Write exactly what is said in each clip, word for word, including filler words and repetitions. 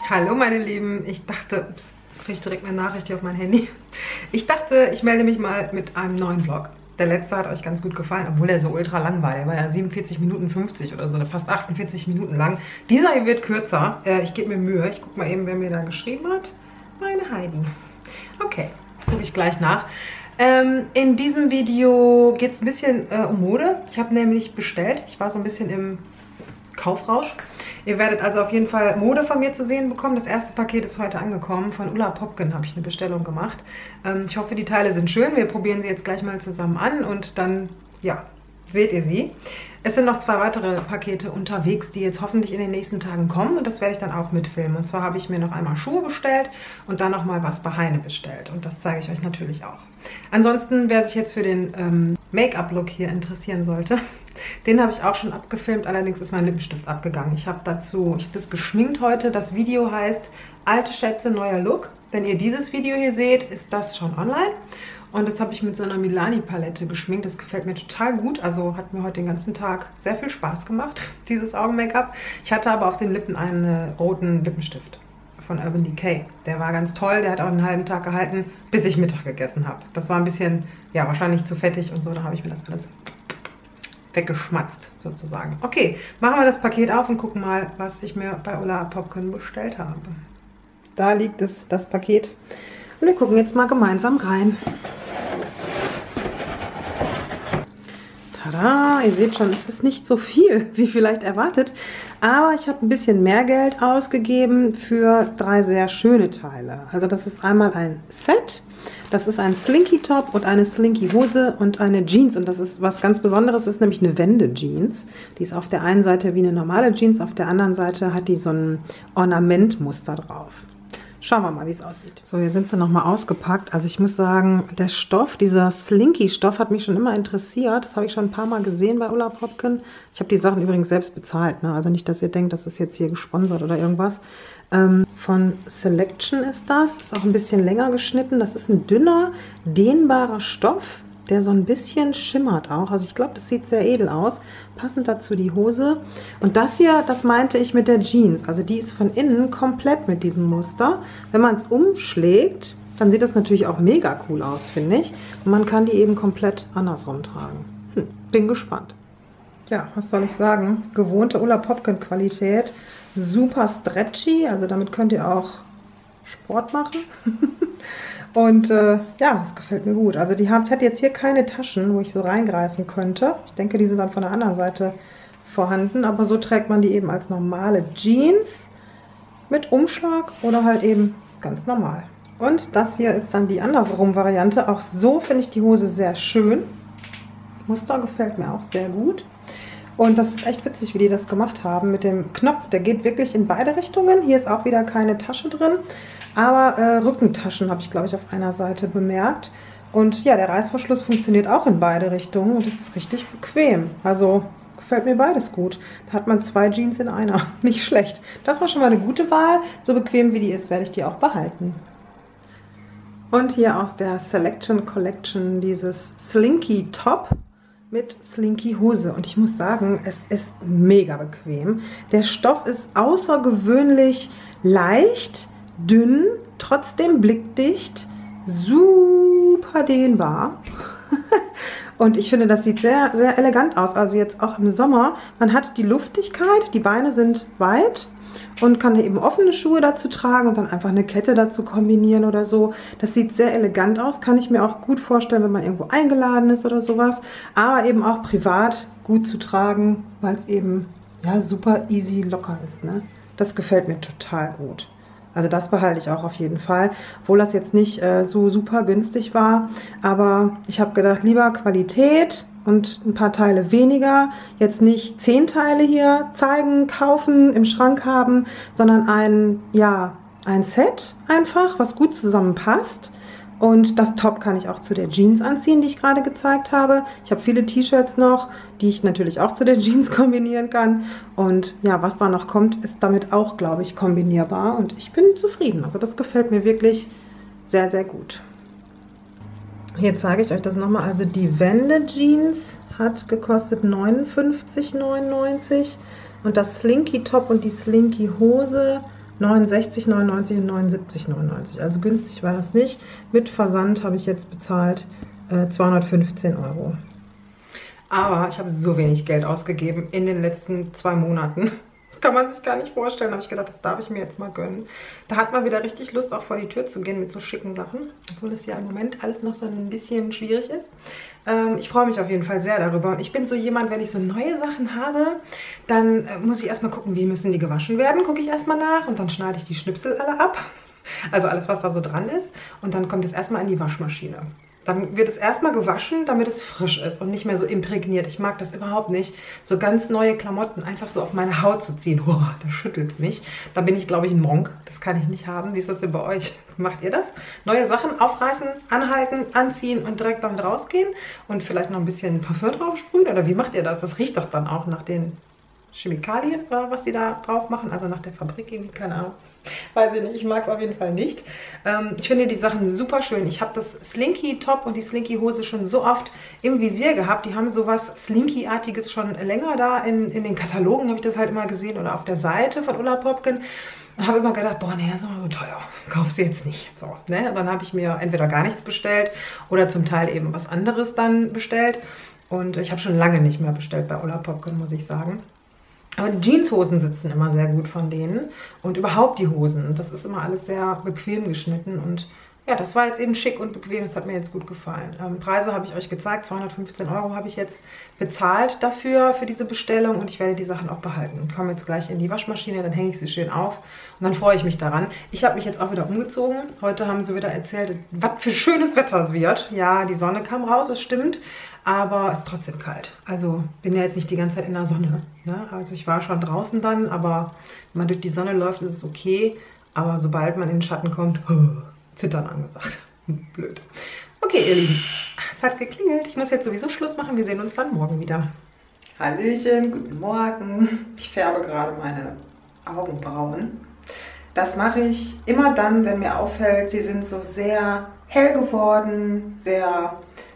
Hallo meine Lieben, ich dachte, ups, jetzt kriege ich direkt eine Nachricht hier auf mein Handy. Ich dachte, ich melde mich mal mit einem neuen Vlog. Der letzte hat euch ganz gut gefallen, obwohl der so ultra lang war. Der war ja siebenundvierzig Minuten fünfzig oder so, fast achtundvierzig Minuten lang. Dieser hier wird kürzer. Äh, ich gebe mir Mühe. Ich gucke mal eben, wer mir da geschrieben hat. Meine Heidi. Okay, gucke ich gleich nach. Ähm, in diesem Video geht es ein bisschen äh, um Mode. Ich habe nämlich bestellt. Ich war so ein bisschen im Kaufrausch. Ihr werdet also auf jeden Fall Mode von mir zu sehen bekommen. Das erste Paket ist heute angekommen. Von Ulla Popken habe ich eine Bestellung gemacht. Ähm, ich hoffe, die Teile sind schön. Wir probieren sie jetzt gleich mal zusammen an und dann, ja, seht ihr sie. Es sind noch zwei weitere Pakete unterwegs, die jetzt hoffentlich in den nächsten Tagen kommen und das werde ich dann auch mitfilmen. Und zwar habe ich mir noch einmal Schuhe bestellt und dann nochmal was bei Heine bestellt und das zeige ich euch natürlich auch. Ansonsten, wer sich jetzt für den ähm, Make-up-Look hier interessieren sollte, den habe ich auch schon abgefilmt, allerdings ist mein Lippenstift abgegangen. Ich habe dazu, ich habe das geschminkt heute. Das Video heißt Alte Schätze, neuer Look. Wenn ihr dieses Video hier seht, ist das schon online. Und das habe ich mit so einer Milani-Palette geschminkt. Das gefällt mir total gut. Also hat mir heute den ganzen Tag sehr viel Spaß gemacht, dieses Augen-Make-up. Ich hatte aber auf den Lippen einen roten Lippenstift von Urban Decay. Der war ganz toll. Der hat auch einen halben Tag gehalten, bis ich Mittag gegessen habe. Das war ein bisschen, ja, wahrscheinlich zu fettig und so. Da habe ich mir das alles weggeschmatzt sozusagen. Okay, machen wir das Paket auf und gucken mal, was ich mir bei Ulla Popken bestellt habe. Da liegt es, das Paket. Und wir gucken jetzt mal gemeinsam rein. Tada, ihr seht schon, es ist nicht so viel, wie vielleicht erwartet. Aber ich habe ein bisschen mehr Geld ausgegeben für drei sehr schöne Teile. Also das ist einmal ein Set. Das ist ein Slinky Top und eine Slinky Hose und eine Jeans. Und das ist was ganz Besonderes, ist nämlich eine Wende-Jeans. Die ist auf der einen Seite wie eine normale Jeans, auf der anderen Seite hat die so ein Ornamentmuster drauf. Schauen wir mal, wie es aussieht. So, hier sind sie nochmal ausgepackt. Also ich muss sagen, der Stoff, dieser Slinky-Stoff hat mich schon immer interessiert. Das habe ich schon ein paar Mal gesehen bei Ulla Popken. Ich habe die Sachen übrigens selbst bezahlt, ne? Also nicht, dass ihr denkt, das ist jetzt hier gesponsert oder irgendwas. Ähm, von Selection ist das. Ist auch ein bisschen länger geschnitten. Das ist ein dünner, dehnbarer Stoff, der so ein bisschen schimmert auch. Also ich glaube, das sieht sehr edel aus. Passend dazu die Hose. Und das hier, das meinte ich mit der Jeans. Also die ist von innen komplett mit diesem Muster. Wenn man es umschlägt, dann sieht das natürlich auch mega cool aus, finde ich. Und man kann die eben komplett andersrum tragen. Hm, bin gespannt. Ja, was soll ich sagen? Gewohnte Ulla Popken Qualität. Super stretchy, also damit könnt ihr auch Sport machen. Und äh, ja, das gefällt mir gut. Also die hat, hat jetzt hier keine Taschen, wo ich so reingreifen könnte. Ich denke, die sind dann von der anderen Seite vorhanden. Aber so trägt man die eben als normale Jeans mit Umschlag oder halt eben ganz normal. Und das hier ist dann die andersrum Variante. Auch so finde ich die Hose sehr schön. Muster gefällt mir auch sehr gut. Und das ist echt witzig, wie die das gemacht haben mit dem Knopf. Der geht wirklich in beide Richtungen. Hier ist auch wieder keine Tasche drin. Aber äh, Rückentaschen habe ich, glaube ich, auf einer Seite bemerkt. Und ja, der Reißverschluss funktioniert auch in beide Richtungen. Und das ist richtig bequem. Also gefällt mir beides gut. Da hat man zwei Jeans in einer. Nicht schlecht. Das war schon mal eine gute Wahl. So bequem wie die ist, werde ich die auch behalten. Und hier aus der Selection Collection dieses Slinky Top mit Slinky Hose. Und ich muss sagen, es ist mega bequem. Der Stoff ist außergewöhnlich leicht, dünn, trotzdem blickdicht, super dehnbar. Und ich finde, das sieht sehr, sehr elegant aus. Also jetzt auch im Sommer. Man hat die Luftigkeit, die Beine sind weit und kann eben offene Schuhe dazu tragen und dann einfach eine Kette dazu kombinieren oder so. Das sieht sehr elegant aus, kann ich mir auch gut vorstellen, wenn man irgendwo eingeladen ist oder sowas. Aber eben auch privat gut zu tragen, weil es eben ja super easy locker ist, ne? Das gefällt mir total gut. Also das behalte ich auch auf jeden Fall, obwohl das jetzt nicht äh, so super günstig war. Aber ich habe gedacht, lieber Qualität und ein paar Teile weniger. Jetzt nicht zehn Teile hier zeigen, kaufen, im Schrank haben, sondern ein, ja, ein Set einfach, was gut zusammenpasst. Und das Top kann ich auch zu der Jeans anziehen, die ich gerade gezeigt habe. Ich habe viele T-Shirts noch, die ich natürlich auch zu der Jeans kombinieren kann. Und ja, was da noch kommt, ist damit auch, glaube ich, kombinierbar. Und ich bin zufrieden. Also das gefällt mir wirklich sehr, sehr gut. Hier zeige ich euch das nochmal. Also die Wende-Jeans hat gekostet neunundfünfzig neunundneunzig. Und das Slinky Top und die Slinky Hose neunundsechzig neunundneunzig und neunundsiebzig neunundneunzig. Also günstig war das nicht. Mit Versand habe ich jetzt bezahlt äh, zweihundertfünfzehn Euro. Aber ich habe so wenig Geld ausgegeben in den letzten zwei Monaten. Das kann man sich gar nicht vorstellen. Da habe ich gedacht, das darf ich mir jetzt mal gönnen. Da hat man wieder richtig Lust, auch vor die Tür zu gehen mit so schicken Sachen. Obwohl das ja im Moment alles noch so ein bisschen schwierig ist. Ähm, ich freue mich auf jeden Fall sehr darüber. Und ich bin so jemand, wenn ich so neue Sachen habe, dann äh, muss ich erstmal gucken, wie müssen die gewaschen werden. Gucke ich erstmal nach und dann schneide ich die Schnipsel alle ab. Also alles, was da so dran ist. Und dann kommt es erstmal in die Waschmaschine. Dann wird es erstmal gewaschen, damit es frisch ist und nicht mehr so imprägniert. Ich mag das überhaupt nicht, so ganz neue Klamotten einfach so auf meine Haut zu ziehen. Oh, da schüttelt es mich. Da bin ich, glaube ich, ein Monk. Das kann ich nicht haben. Wie ist das denn bei euch? Macht ihr das? Neue Sachen aufreißen, anhalten, anziehen und direkt damit rausgehen? Und vielleicht noch ein bisschen Parfüm drauf sprühen? Oder wie macht ihr das? Das riecht doch dann auch nach den Chemikalien, was sie da drauf machen. Also nach der Fabrik irgendwie, keine Ahnung. Weiß ich nicht, ich mag es auf jeden Fall nicht. Ähm, ich finde die Sachen super schön. Ich habe das Slinky-Top und die Slinky-Hose schon so oft im Visier gehabt. Die haben sowas Slinky-artiges schon länger da. In, in den Katalogen habe ich das halt immer gesehen oder auf der Seite von Ulla Popken. Und habe immer gedacht, boah, nee, das ist aber so teuer. Kauf sie jetzt nicht. So, ne? Und dann habe ich mir entweder gar nichts bestellt oder zum Teil eben was anderes dann bestellt. Und ich habe schon lange nicht mehr bestellt bei Ulla Popken, muss ich sagen. Aber die Jeanshosen sitzen immer sehr gut von denen und überhaupt die Hosen. Das ist immer alles sehr bequem geschnitten und ja, das war jetzt eben schick und bequem. Das hat mir jetzt gut gefallen. Ähm, Preise habe ich euch gezeigt. zweihundertfünfzehn Euro habe ich jetzt bezahlt dafür, für diese Bestellung und ich werde die Sachen auch behalten. Ich komme jetzt gleich in die Waschmaschine, dann hänge ich sie schön auf und dann freue ich mich daran. Ich habe mich jetzt auch wieder umgezogen. Heute haben sie wieder erzählt, was für schönes Wetter es wird. Ja, die Sonne kam raus, das stimmt. Aber es ist trotzdem kalt. Also bin ja jetzt nicht die ganze Zeit in der Sonne. Ne? Also ich war schon draußen dann, aber wenn man durch die Sonne läuft, ist es okay. Aber sobald man in den Schatten kommt, zittern angesagt. Blöd. Okay, ihr Lieben, es hat geklingelt. Ich muss jetzt sowieso Schluss machen. Wir sehen uns dann morgen wieder. Hallöchen, guten Morgen. Ich färbe gerade meine Augenbrauen. Das mache ich immer dann, wenn mir auffällt, sie sind so sehr hell geworden, sehr...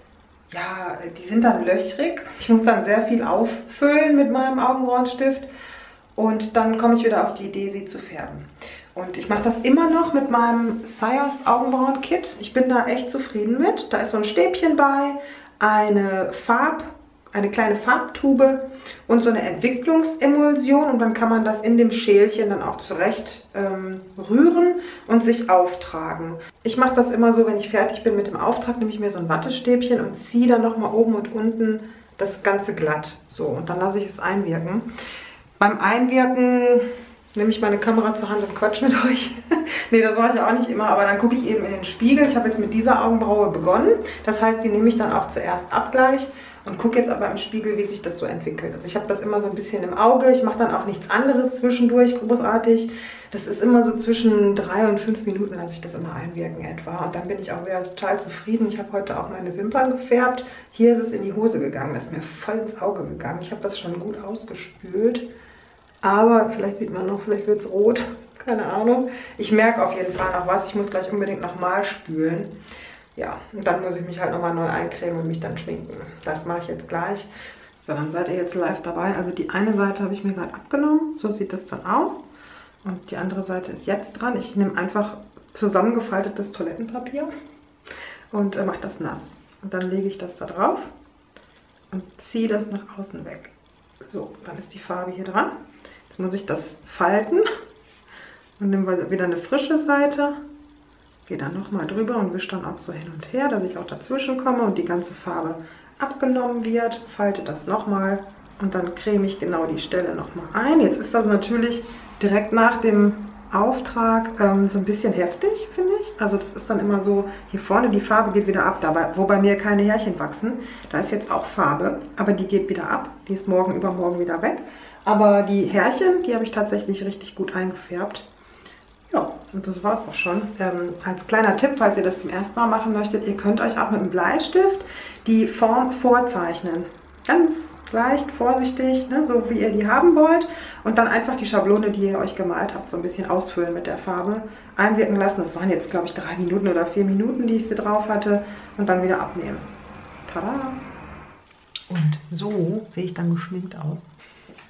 Ja, die sind dann löchrig. Ich muss dann sehr viel auffüllen mit meinem Augenbrauenstift und dann komme ich wieder auf die Idee, sie zu färben. Und ich mache das immer noch mit meinem Sayers Augenbrauen-Kit. Ich bin da echt zufrieden mit. Da ist so ein Stäbchen bei, eine Farb, eine kleine Farbtube und so eine Entwicklungsemulsion und dann kann man das in dem Schälchen dann auch zurecht ähm, rühren und sich auftragen. Ich mache das immer so, wenn ich fertig bin mit dem Auftrag, nehme ich mir so ein Wattestäbchen und ziehe dann nochmal oben und unten das Ganze glatt. So, und dann lasse ich es einwirken. Beim Einwirken nehme ich meine Kamera zur Hand und quatsch mit euch. Nee, das mache ich auch nicht immer, aber dann gucke ich eben in den Spiegel. Ich habe jetzt mit dieser Augenbraue begonnen. Das heißt, die nehme ich dann auch zuerst ab gleich. Und gucke jetzt aber im Spiegel, wie sich das so entwickelt. Also ich habe das immer so ein bisschen im Auge. Ich mache dann auch nichts anderes zwischendurch, großartig. Das ist immer so zwischen drei und fünf Minuten, lasse ich das immer einwirken etwa. Und dann bin ich auch wieder total zufrieden. Ich habe heute auch meine Wimpern gefärbt. Hier ist es in die Hose gegangen. Das ist mir voll ins Auge gegangen. Ich habe das schon gut ausgespült. Aber vielleicht sieht man noch, vielleicht wird es rot. Keine Ahnung. Ich merke auf jeden Fall noch was. Ich muss gleich unbedingt nochmal spülen. Ja, und dann muss ich mich halt nochmal neu eincremen und mich dann schminken. Das mache ich jetzt gleich. So, dann seid ihr jetzt live dabei. Also die eine Seite habe ich mir gerade abgenommen. So sieht das dann aus. Und die andere Seite ist jetzt dran. Ich nehme einfach zusammengefaltetes Toilettenpapier und äh, mache das nass. Und dann lege ich das da drauf und ziehe das nach außen weg. So, dann ist die Farbe hier dran. Jetzt muss ich das falten und nehme wieder eine frische Seite. Gehe dann nochmal drüber und wische dann auch so hin und her, dass ich auch dazwischen komme und die ganze Farbe abgenommen wird. Falte das nochmal und dann creme ich genau die Stelle nochmal ein. Jetzt ist das natürlich direkt nach dem Auftrag ähm, so ein bisschen heftig, finde ich. Also das ist dann immer so, hier vorne die Farbe geht wieder ab, dabei, wo bei mir keine Härchen wachsen. Da ist jetzt auch Farbe, aber die geht wieder ab. Die ist morgen, übermorgen wieder weg. Aber die Härchen, die habe ich tatsächlich richtig gut eingefärbt. Ja, und das war es auch schon. Ähm, als kleiner Tipp, falls ihr das zum ersten Mal machen möchtet, ihr könnt euch auch mit einem Bleistift die Form vorzeichnen. Ganz leicht, vorsichtig, ne, so wie ihr die haben wollt. Und dann einfach die Schablone, die ihr euch gemalt habt, so ein bisschen ausfüllen mit der Farbe. Einwirken lassen. Das waren jetzt, glaube ich, drei Minuten oder vier Minuten, die ich sie drauf hatte. Und dann wieder abnehmen. Tada! Und so sehe ich dann geschminkt aus.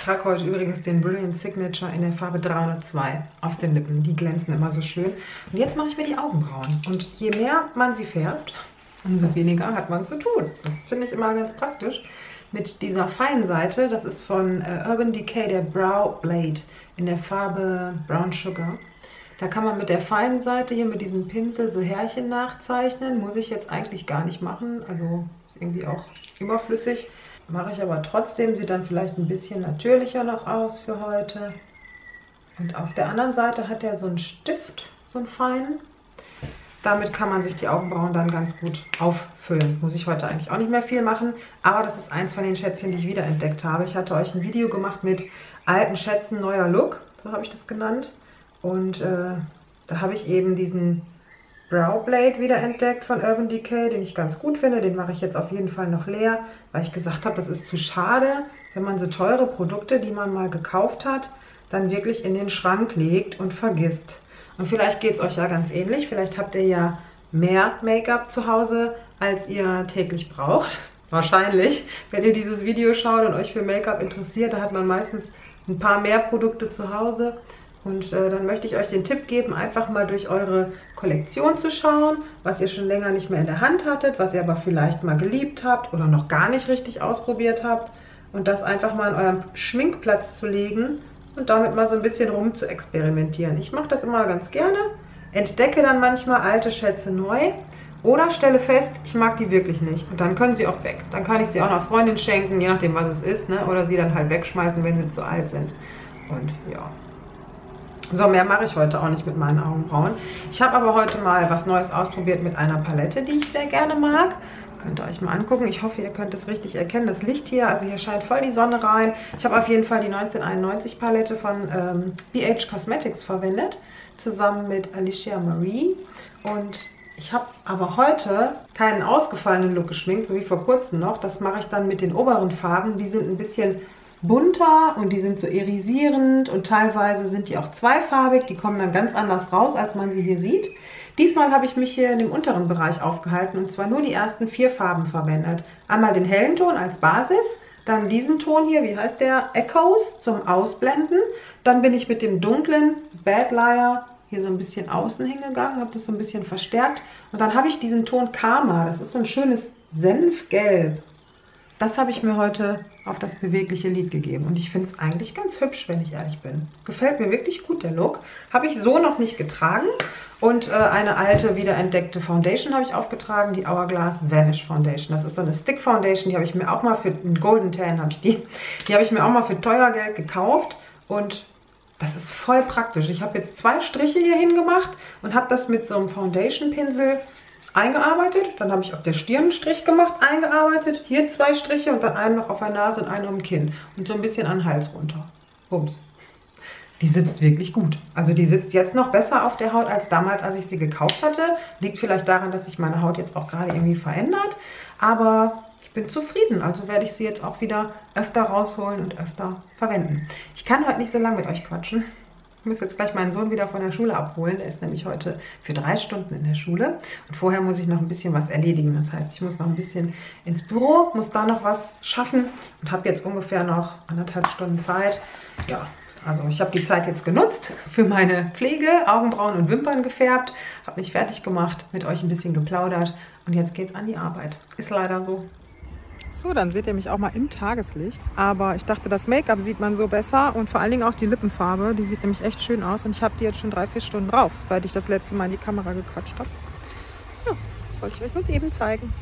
Ich trage heute übrigens den Brilliant Signature in der Farbe dreihundertzwei auf den Lippen. Die glänzen immer so schön. Und jetzt mache ich mir die Augenbrauen. Und je mehr man sie färbt, umso weniger hat man zu tun. Das finde ich immer ganz praktisch. Mit dieser feinen Seite, das ist von äh, Urban Decay, der Brow Blade in der Farbe Brown Sugar. Da kann man mit der feinen Seite hier mit diesem Pinsel so Härchen nachzeichnen. Muss ich jetzt eigentlich gar nicht machen, also ist irgendwie auch überflüssig. Mache ich aber trotzdem, sieht dann vielleicht ein bisschen natürlicher noch aus für heute. Und auf der anderen Seite hat er so einen Stift, so einen feinen. Damit kann man sich die Augenbrauen dann ganz gut auffüllen. Muss ich heute eigentlich auch nicht mehr viel machen. Aber das ist eins von den Schätzchen, die ich wiederentdeckt habe. Ich hatte euch ein Video gemacht mit alten Schätzen, neuer Look. So habe ich das genannt. Und äh, da habe ich eben diesen Brow Blade wiederentdeckt von Urban Decay, den ich ganz gut finde. Den mache ich jetzt auf jeden Fall noch leer, weil ich gesagt habe, das ist zu schade, wenn man so teure Produkte, die man mal gekauft hat, dann wirklich in den Schrank legt und vergisst. Und vielleicht geht es euch ja ganz ähnlich. Vielleicht habt ihr ja mehr Make-up zu Hause, als ihr täglich braucht. Wahrscheinlich. Wenn ihr dieses Video schaut und euch für Make-up interessiert, da hat man meistens ein paar mehr Produkte zu Hause. Und äh, dann möchte ich euch den Tipp geben, einfach mal durch eure Kollektion zu schauen, was ihr schon länger nicht mehr in der Hand hattet, was ihr aber vielleicht mal geliebt habt oder noch gar nicht richtig ausprobiert habt. Und das einfach mal an eurem Schminkplatz zu legen und damit mal so ein bisschen rum zu experimentieren. Ich mache das immer ganz gerne, entdecke dann manchmal alte Schätze neu oder stelle fest, ich mag die wirklich nicht. Und dann können sie auch weg. Dann kann ich sie auch einer Freundin schenken, je nachdem was es ist, ne? Oder sie dann halt wegschmeißen, wenn sie zu alt sind. Und ja. So, mehr mache ich heute auch nicht mit meinen Augenbrauen. Ich habe aber heute mal was Neues ausprobiert mit einer Palette, die ich sehr gerne mag. Könnt ihr euch mal angucken. Ich hoffe, ihr könnt es richtig erkennen. Das Licht hier, also hier scheint voll die Sonne rein. Ich habe auf jeden Fall die neunzehnhunderteinundneunzig Palette von ähm, B H Cosmetics verwendet, zusammen mit Alicia Marie. Und ich habe aber heute keinen ausgefallenen Look geschminkt, so wie vor kurzem noch. Das mache ich dann mit den oberen Farben. Die sind ein bisschen bunter und die sind so irisierend und teilweise sind die auch zweifarbig. Die kommen dann ganz anders raus, als man sie hier sieht. Diesmal habe ich mich hier in dem unteren Bereich aufgehalten und zwar nur die ersten vier Farben verwendet. Einmal den hellen Ton als Basis, dann diesen Ton hier, wie heißt der? Echoes zum Ausblenden. Dann bin ich mit dem dunklen Bad Liar hier so ein bisschen außen hingegangen, habe das so ein bisschen verstärkt. Und dann habe ich diesen Ton Karma, das ist so ein schönes Senfgelb. Das habe ich mir heute auf das bewegliche Lid gegeben. Und ich finde es eigentlich ganz hübsch, wenn ich ehrlich bin. Gefällt mir wirklich gut, der Look. Habe ich so noch nicht getragen. Und äh, eine alte, wiederentdeckte Foundation habe ich aufgetragen, die Hourglass Vanish Foundation. Das ist so eine Stick Foundation, die habe ich mir auch mal für, einen Golden Tan habe ich die. Die habe ich mir auch mal für teuer Geld gekauft. Und das ist voll praktisch. Ich habe jetzt zwei Striche hier hingemacht und habe das mit so einem Foundation-Pinsel eingearbeitet. Dann habe ich auf der Stirn einen Strich gemacht, eingearbeitet. Hier zwei Striche und dann einen noch auf der Nase und einen am Kinn. Und so ein bisschen an den Hals runter. Bums. Die sitzt wirklich gut. Also die sitzt jetzt noch besser auf der Haut als damals, als ich sie gekauft hatte. Liegt vielleicht daran, dass sich meine Haut jetzt auch gerade irgendwie verändert. Aber ich bin zufrieden. Also werde ich sie jetzt auch wieder öfter rausholen und öfter verwenden. Ich kann heute nicht so lange mit euch quatschen. Ich muss jetzt gleich meinen Sohn wieder von der Schule abholen. Der ist nämlich heute für drei Stunden in der Schule. Und vorher muss ich noch ein bisschen was erledigen. Das heißt, ich muss noch ein bisschen ins Büro, muss da noch was schaffen und habe jetzt ungefähr noch anderthalb Stunden Zeit. Ja, also ich habe die Zeit jetzt genutzt für meine Pflege, Augenbrauen und Wimpern gefärbt, habe mich fertig gemacht, mit euch ein bisschen geplaudert und jetzt geht's an die Arbeit. Ist leider so. So, dann seht ihr mich auch mal im Tageslicht. Aber ich dachte, das Make-up sieht man so besser und vor allen Dingen auch die Lippenfarbe. Die sieht nämlich echt schön aus und ich habe die jetzt schon drei, vier Stunden drauf, seit ich das letzte Mal in die Kamera gequatscht habe. Ja, wollte ich euch mal eben zeigen.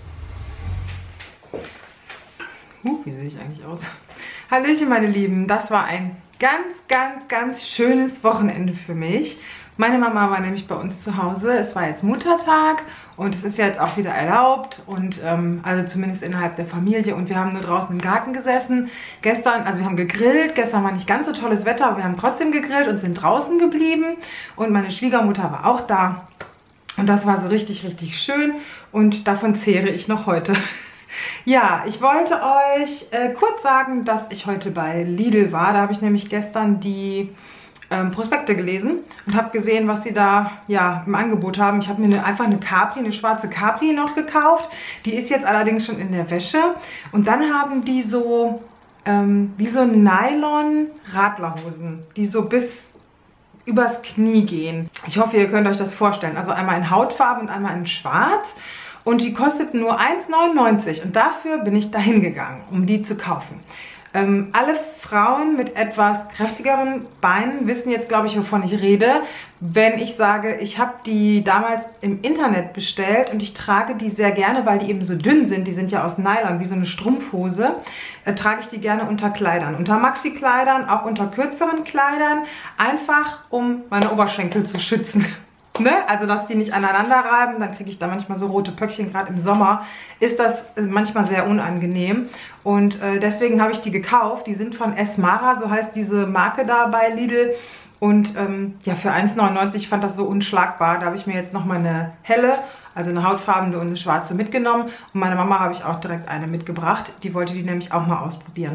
Huh, wie sehe ich eigentlich aus? Hallöchen, meine Lieben. Das war ein ganz, ganz, ganz schönes Wochenende für mich. Meine Mama war nämlich bei uns zu Hause. Es war jetzt Muttertag und es ist ja jetzt auch wieder erlaubt und ähm, also zumindest innerhalb der Familie und wir haben nur draußen im Garten gesessen. Gestern, also wir haben gegrillt, gestern war nicht ganz so tolles Wetter, aber wir haben trotzdem gegrillt und sind draußen geblieben und meine Schwiegermutter war auch da und das war so richtig, richtig schön und davon zehre ich noch heute. Ja, ich wollte euch äh, kurz sagen, dass ich heute bei Lidl war. Da habe ich nämlich gestern die ähm, Prospekte gelesen und habe gesehen, was sie da ja im Angebot haben. Ich habe mir eine, einfach eine Capri, eine schwarze Capri noch gekauft. Die ist jetzt allerdings schon in der Wäsche. Und dann haben die so ähm, wie so Nylon-Radlerhosen, die so bis übers Knie gehen. Ich hoffe, ihr könnt euch das vorstellen. Also einmal in Hautfarben und einmal in Schwarz. Und die kosteten nur eins neunundneunzig. Und dafür bin ich dahin gegangen, um die zu kaufen. Ähm, alle Frauen mit etwas kräftigeren Beinen wissen jetzt, glaube ich, wovon ich rede, wenn ich sage, ich habe die damals im Internet bestellt und ich trage die sehr gerne, weil die eben so dünn sind, die sind ja aus Nylon, wie so eine Strumpfhose, äh, trage ich die gerne unter Kleidern, unter Maxi-Kleidern, auch unter kürzeren Kleidern, einfach um meine Oberschenkel zu schützen. Ne? Also, dass die nicht aneinander reiben, dann kriege ich da manchmal so rote Pöckchen, gerade im Sommer ist das manchmal sehr unangenehm und äh, deswegen habe ich die gekauft. Die sind von Esmara, so heißt diese Marke da bei Lidl und ähm, ja, für eins neunundneunzig fand das so unschlagbar. Da habe ich mir jetzt nochmal eine helle, also eine hautfarbene und eine schwarze mitgenommen und meiner Mama habe ich auch direkt eine mitgebracht. Die wollte die nämlich auch mal ausprobieren.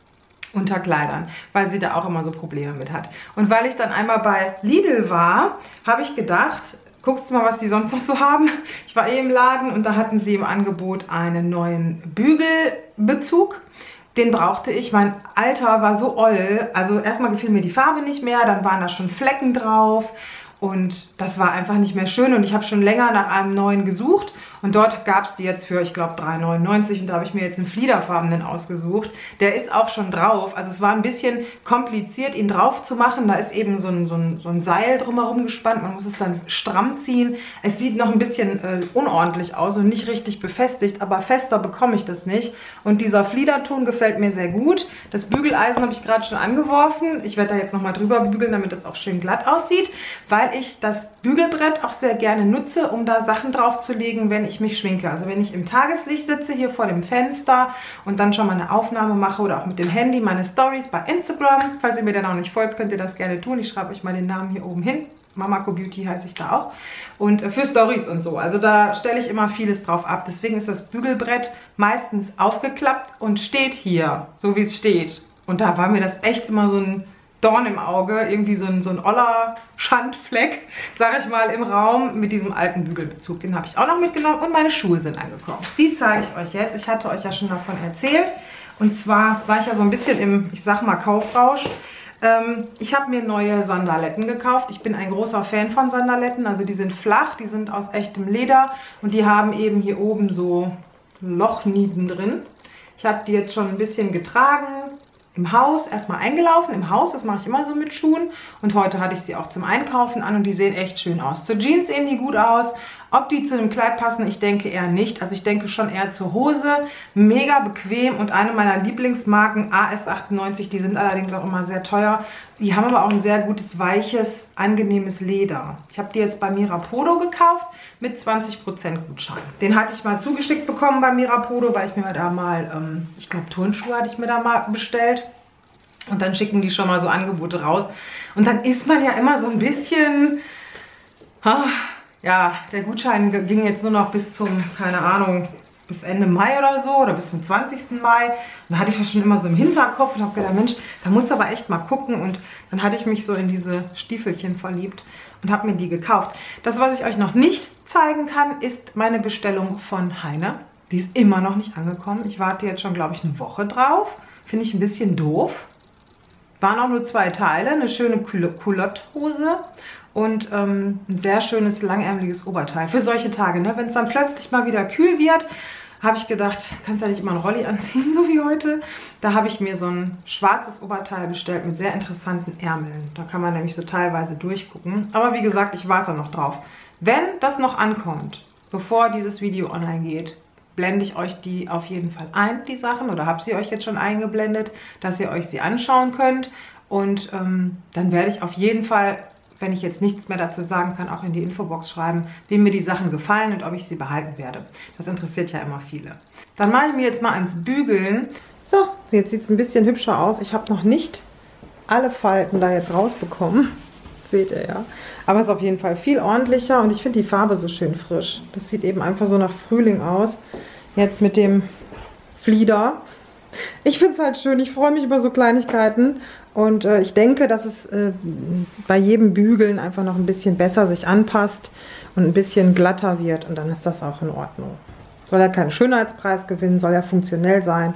Unter Kleidern, weil sie da auch immer so Probleme mit hat. Und weil ich dann einmal bei Lidl war, habe ich gedacht, guckst du mal, was die sonst noch so haben. Ich war eh im Laden und da hatten sie im Angebot einen neuen Bügelbezug. Den brauchte ich. Mein alter war so oll. Also erstmal gefiel mir die Farbe nicht mehr, dann waren da schon Flecken drauf. Und das war einfach nicht mehr schön und ich habe schon länger nach einem neuen gesucht und dort gab es die jetzt für, ich glaube, drei neunundneunzig und da habe ich mir jetzt einen fliederfarbenen ausgesucht. Der ist auch schon drauf, also es war ein bisschen kompliziert, ihn drauf zu machen. Da ist eben so ein, so ein, so ein Seil drumherum gespannt, man muss es dann stramm ziehen. Es sieht noch ein bisschen äh, unordentlich aus und nicht richtig befestigt, aber fester bekomme ich das nicht. Und dieser Fliederton gefällt mir sehr gut. Das Bügeleisen habe ich gerade schon angeworfen. Ich werde da jetzt nochmal drüber bügeln, damit das auch schön glatt aussieht, weil ich das Bügelbrett auch sehr gerne nutze, um da Sachen drauf zu legen, wenn ich mich schminke. Also wenn ich im Tageslicht sitze, hier vor dem Fenster und dann schon mal eine Aufnahme mache oder auch mit dem Handy meine Stories bei Instagram. Falls ihr mir dann auch nicht folgt, könnt ihr das gerne tun. Ich schreibe euch mal den Namen hier oben hin. Mamako Beauty heiße ich da auch. Und für Stories und so. Also da stelle ich immer vieles drauf ab. Deswegen ist das Bügelbrett meistens aufgeklappt und steht hier, so wie es steht. Und da war mir das echt immer so ein Dorn im Auge, irgendwie so ein, so ein oller Schandfleck, sag ich mal, im Raum mit diesem alten Bügelbezug. Den habe ich auch noch mitgenommen und meine Schuhe sind angekommen. Die zeige ich euch jetzt. Ich hatte euch ja schon davon erzählt. Und zwar war ich ja so ein bisschen im, ich sag mal, Kaufrausch. Ähm, ich habe mir neue Sandaletten gekauft. Ich bin ein großer Fan von Sandaletten. Also die sind flach, die sind aus echtem Leder und die haben eben hier oben so Lochnieten drin. Ich habe die jetzt schon ein bisschen getragen. Im Haus erstmal eingelaufen, im Haus, das mache ich immer so mit Schuhen und heute hatte ich sie auch zum Einkaufen an und die sehen echt schön aus. Zur Jeans sehen die gut aus, ob die zu dem Kleid passen, ich denke eher nicht, also ich denke schon eher zur Hose, mega bequem und eine meiner Lieblingsmarken, A S achtundneunzig, die sind allerdings auch immer sehr teuer, die haben aber auch ein sehr gutes, weiches, angenehmes Leder. Ich habe die jetzt bei Mirapodo gekauft mit zwanzig Prozent Gutschein. Den hatte ich mal zugeschickt bekommen bei Mirapodo, weil ich mir da mal, ähm, ich glaube Turnschuhe hatte ich mir da mal bestellt. Und dann schicken die schon mal so Angebote raus. Und dann ist man ja immer so ein bisschen, ah, ja, der Gutschein ging jetzt nur noch bis zum, keine Ahnung, bis Ende Mai oder so oder bis zum zwanzigsten Mai. Und da hatte ich das schon immer so im Hinterkopf und habe gedacht, Mensch, da musst du aber echt mal gucken. Und dann hatte ich mich so in diese Stiefelchen verliebt und habe mir die gekauft. Das, was ich euch noch nicht zeigen kann, ist meine Bestellung von Heine. Die ist immer noch nicht angekommen. Ich warte jetzt schon, glaube ich, eine Woche drauf. Finde ich ein bisschen doof. Waren auch nur zwei Teile, eine schöne Culotte-Hose und ähm, ein sehr schönes langärmeliges Oberteil. Für solche Tage, ne? Wenn es dann plötzlich mal wieder kühl wird, habe ich gedacht, kannst ja nicht immer einen Rolli anziehen, so wie heute. Da habe ich mir so ein schwarzes Oberteil bestellt mit sehr interessanten Ärmeln. Da kann man nämlich so teilweise durchgucken. Aber wie gesagt, ich warte noch drauf. Wenn das noch ankommt, bevor dieses Video online geht, blende ich euch die auf jeden Fall ein, die Sachen, oder habe sie euch jetzt schon eingeblendet, dass ihr euch sie anschauen könnt. Und ähm, dann werde ich auf jeden Fall, wenn ich jetzt nichts mehr dazu sagen kann, auch in die Infobox schreiben, wem mir die Sachen gefallen und ob ich sie behalten werde. Das interessiert ja immer viele. Dann mache ich mir jetzt mal ans Bügeln. So, jetzt sieht es ein bisschen hübscher aus. Ich habe noch nicht alle Falten da jetzt rausbekommen. Seht ihr ja. Aber es ist auf jeden Fall viel ordentlicher und ich finde die Farbe so schön frisch. Das sieht eben einfach so nach Frühling aus. Jetzt mit dem Flieder. Ich finde es halt schön. Ich freue mich über so Kleinigkeiten. Und äh, ich denke, dass es äh, bei jedem Bügeln einfach noch ein bisschen besser sich anpasst und ein bisschen glatter wird. Und dann ist das auch in Ordnung. Soll ja keinen Schönheitspreis gewinnen, soll ja funktionell sein.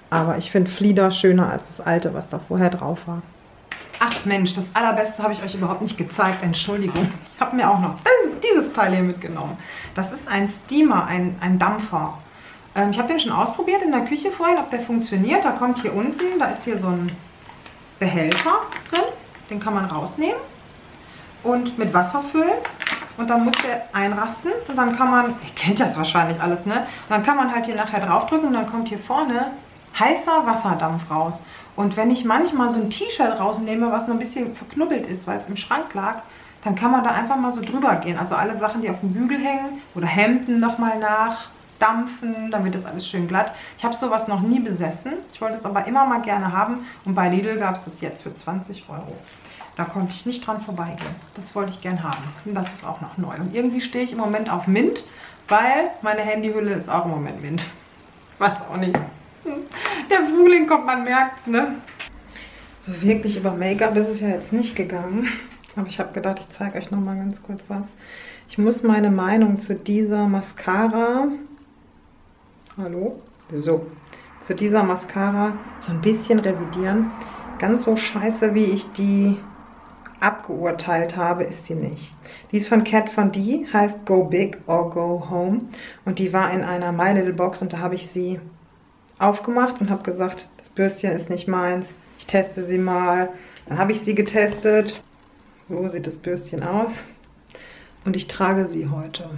Aber ich finde Flieder schöner als das alte, was da vorher drauf war. Ach Mensch, das Allerbeste habe ich euch überhaupt nicht gezeigt. Entschuldigung. Ich habe mir auch noch dieses, dieses Teil hier mitgenommen. Das ist ein Steamer, ein, ein Dampfer. Ähm, ich habe den schon ausprobiert in der Küche vorhin, ob der funktioniert. Da kommt hier unten, da ist hier so ein Behälter drin. Den kann man rausnehmen und mit Wasser füllen. Und dann muss der einrasten. Und dann kann man, ihr kennt das wahrscheinlich alles, ne? Und dann kann man halt hier nachher draufdrücken und dann kommt hier vorne heißer Wasserdampf raus. Und wenn ich manchmal so ein T-Shirt rausnehme, was noch ein bisschen verknubbelt ist, weil es im Schrank lag, dann kann man da einfach mal so drüber gehen. Also alle Sachen, die auf dem Bügel hängen oder Hemden nochmal nachdampfen, dann wird das alles schön glatt. Ich habe sowas noch nie besessen. Ich wollte es aber immer mal gerne haben. Und bei Lidl gab es das jetzt für zwanzig Euro. Da konnte ich nicht dran vorbeigehen. Das wollte ich gern haben. Und das ist auch noch neu. Und irgendwie stehe ich im Moment auf Mint, weil meine Handyhülle ist auch im Moment Mint. Weiß auch nicht. Der Frühling kommt, man merkt es, ne? So wirklich über Make-up ist es ja jetzt nicht gegangen. Aber ich habe gedacht, ich zeige euch noch mal ganz kurz was. Ich muss meine Meinung zu dieser Mascara... Hallo? So. Zu dieser Mascara so ein bisschen revidieren. Ganz so scheiße, wie ich die abgeurteilt habe, ist sie nicht. Die ist von Kat Von D, heißt Go Big or Go Home. Und die war in einer My Little Box und da habe ich sie aufgemacht und habe gesagt, das Bürstchen ist nicht meins, ich teste sie mal. Dann habe ich sie getestet. So sieht das Bürstchen aus. Und ich trage sie heute.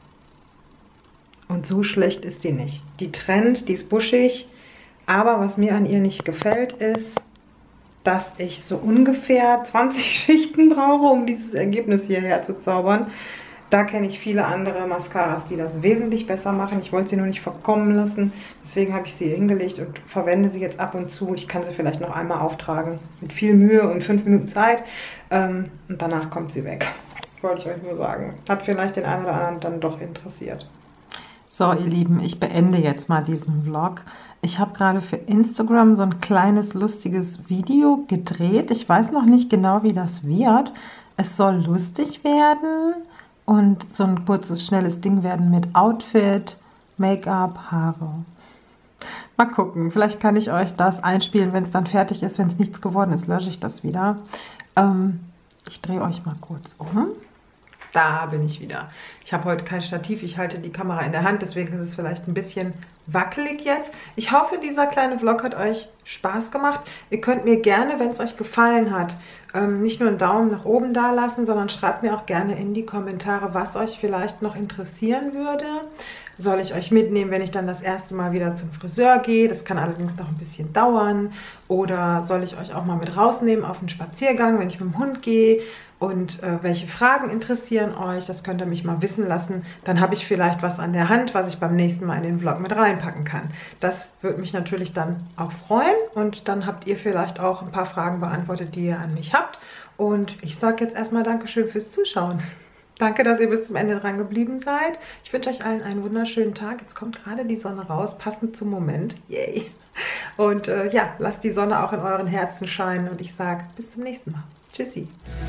Und so schlecht ist die nicht. Die trennt, die ist buschig. Aber was mir an ihr nicht gefällt, ist, dass ich so ungefähr zwanzig Schichten brauche, um dieses Ergebnis hierher zu zaubern. Da kenne ich viele andere Mascaras, die das wesentlich besser machen. Ich wollte sie nur nicht verkommen lassen. Deswegen habe ich sie hingelegt und verwende sie jetzt ab und zu. Ich kann sie vielleicht noch einmal auftragen. Mit viel Mühe und fünf Minuten Zeit. Ähm, und danach kommt sie weg. Wollte ich euch nur sagen. Hat vielleicht den einen oder anderen dann doch interessiert. So, ihr Lieben, ich beende jetzt mal diesen Vlog. Ich habe gerade für Instagram so ein kleines, lustiges Video gedreht. Ich weiß noch nicht genau, wie das wird. Es soll lustig werden. Und so ein kurzes, schnelles Ding werden mit Outfit, Make-up, Haare. Mal gucken, vielleicht kann ich euch das einspielen, wenn es dann fertig ist. Wenn es nichts geworden ist, lösche ich das wieder. Ähm, ich drehe euch mal kurz um. Da bin ich wieder. Ich habe heute kein Stativ, ich halte die Kamera in der Hand, deswegen ist es vielleicht ein bisschen wackelig jetzt. Ich hoffe, dieser kleine Vlog hat euch Spaß gemacht. Ihr könnt mir gerne, wenn es euch gefallen hat, ähm, nicht nur einen Daumen nach oben da lassen, sondern schreibt mir auch gerne in die Kommentare, was euch vielleicht noch interessieren würde. Soll ich euch mitnehmen, wenn ich dann das erste Mal wieder zum Friseur gehe? Das kann allerdings noch ein bisschen dauern. Oder soll ich euch auch mal mit rausnehmen auf einen Spaziergang, wenn ich mit dem Hund gehe? Und äh, welche Fragen interessieren euch? Das könnt ihr mich mal wissen lassen. Dann habe ich vielleicht was an der Hand, was ich beim nächsten Mal in den Vlog mit reinpacken kann. Das würde mich natürlich dann auch freuen. Und dann habt ihr vielleicht auch ein paar Fragen beantwortet, die ihr an mich habt. Und ich sage jetzt erstmal Dankeschön fürs Zuschauen. Danke, dass ihr bis zum Ende dran geblieben seid. Ich wünsche euch allen einen wunderschönen Tag. Jetzt kommt gerade die Sonne raus, passend zum Moment. Yay! Und äh, ja, lasst die Sonne auch in euren Herzen scheinen. Und ich sage bis zum nächsten Mal. Tschüssi!